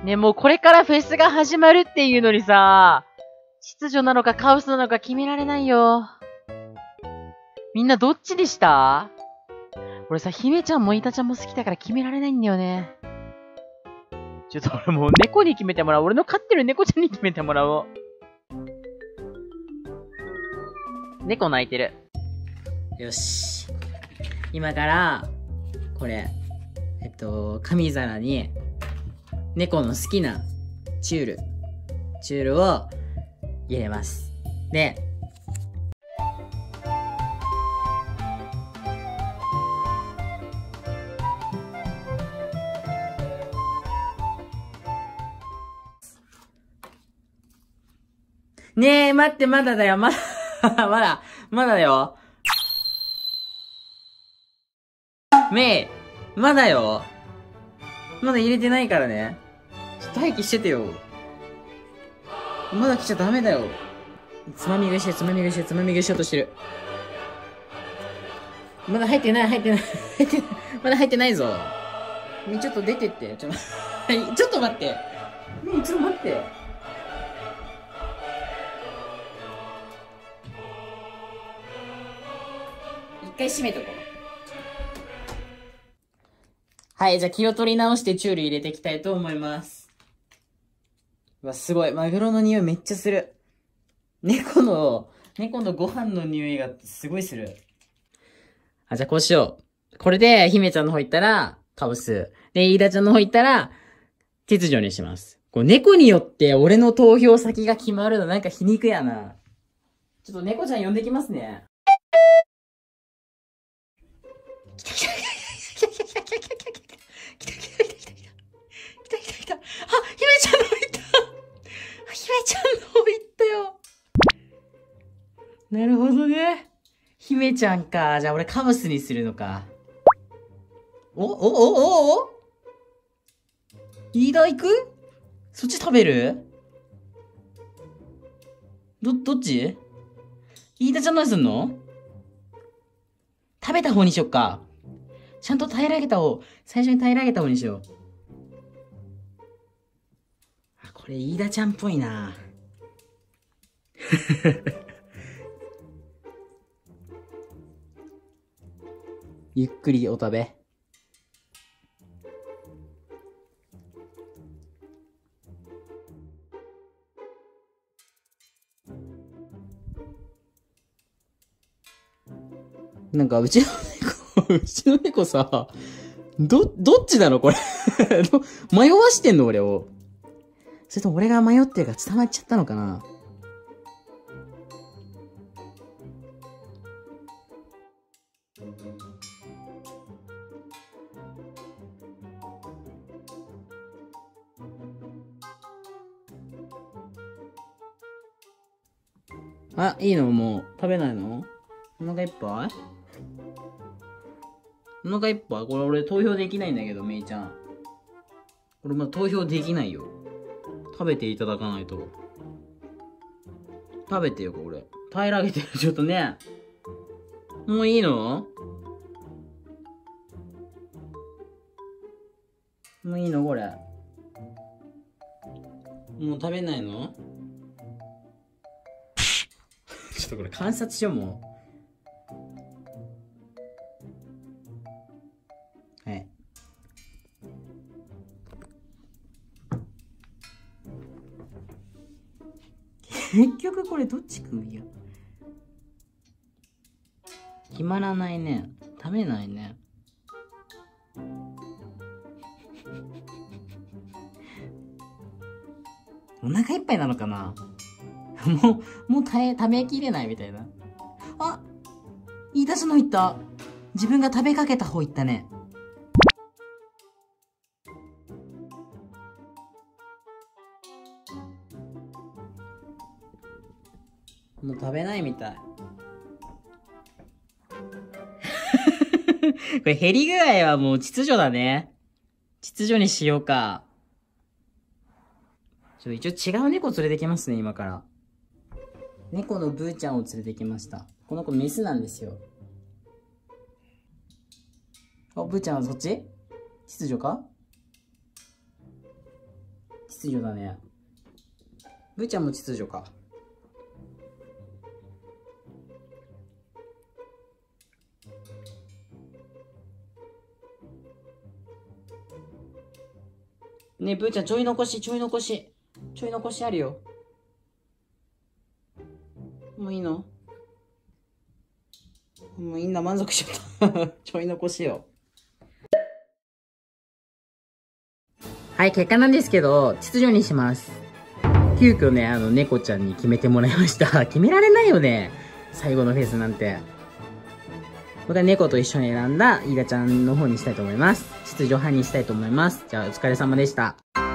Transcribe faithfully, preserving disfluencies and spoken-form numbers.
ね、もうこれからフェスが始まるっていうのにさ、秩序なのかカオスなのか決められないよ。みんなどっちにした？俺さ、姫ちゃんもイタちゃんも好きだから決められないんだよね。ちょっと俺もう猫に決めてもらおう。俺の飼ってる猫ちゃんに決めてもらおう。猫泣いてる。 よし。今から、これ、えっと、紙皿に、猫の好きなチュール、チュールを入れます。で、ねえ、待って、まだだよ、まだ、まだ、まだだよ。めい、まだよ。まだ入れてないからね。ちょっと待機しててよ。まだ来ちゃダメだよ。つまみ食いして、つまみ食いして、つまみ食いしようとしてる。まだ入ってない、入ってない、入ってない、まだ入ってないぞ。ちょっと出てって。ちょ、ちょっと待って。めい、ちょっと待って。一回閉めとこう。はい、じゃあ気を取り直してチュール入れていきたいと思います。うわ、すごい。マグロの匂いめっちゃする。猫の、猫のご飯の匂いがすごいする。あ、じゃあこうしよう。これで、姫ちゃんの方行ったら、カブス。で、イーダちゃんの方行ったら、秩序にします。こう、猫によって俺の投票先が決まるのなんか皮肉やな。ちょっと猫ちゃん呼んできますね。来た来た来た来た来た来た来た来た来た来た来た来た来た来た。あ、姫ちゃんの方行った。姫ちゃんの方行ったよ。なるほどね。姫ちゃんか。じゃあ俺カブスにするのか。お、お、お、お、お飯田行く？そっち食べる？ど、どっち？飯田ちゃん何すんの？食べた方にしよっか。ちゃんと平らげた方、最初に平らげた方にしよう。あ、これ飯田ちゃんっぽいな。ゆっくりお食べ。なんかうちの猫、うちの猫さ、ど、どっちなのこれ。迷わしてんの俺を。それとも俺が迷ってるから伝わっちゃったのかな。あ、いいのもう。食べないの？お腹いっぱい？お腹いっぱい？これ俺投票できないんだけど、めいちゃん。これまだ投票できないよ。食べていただかないと。食べてよ、これ。平らげてる、ちょっとね。もういいの？もういいのこれ。もう食べないの？ちょっとこれ観察しよう、もう。はい。結局これどっち食うよ。決まらないね。食べないね。お腹いっぱいなのかな。もう、もう耐え、食べきれないみたいな。あ、言い出すの言った。自分が食べかけた方言ったね。もう食べないみたい。これ減り具合はもう秩序だね。秩序にしようか。ちょっと一応違う猫連れてきますね、今から。猫のブーちゃんを連れてきました。この子メスなんですよ。あ、ブーちゃんはそっち？秩序か？ 秩序だね。ブーちゃんも秩序か。ねえ、ブーちゃん、ちょい残し、ちょい残し。ちょい残しあるよ。もういいの？もうみんな満足しちゃった。ちょい残しよ。はい、結果なんですけど、秩序にします。急遽ね、あの、猫ちゃんに決めてもらいました。決められないよね。最後のフェスなんて。僕は猫と一緒に選んだイガちゃんの方にしたいと思います。秩序派にしたいと思います。じゃあ、お疲れ様でした。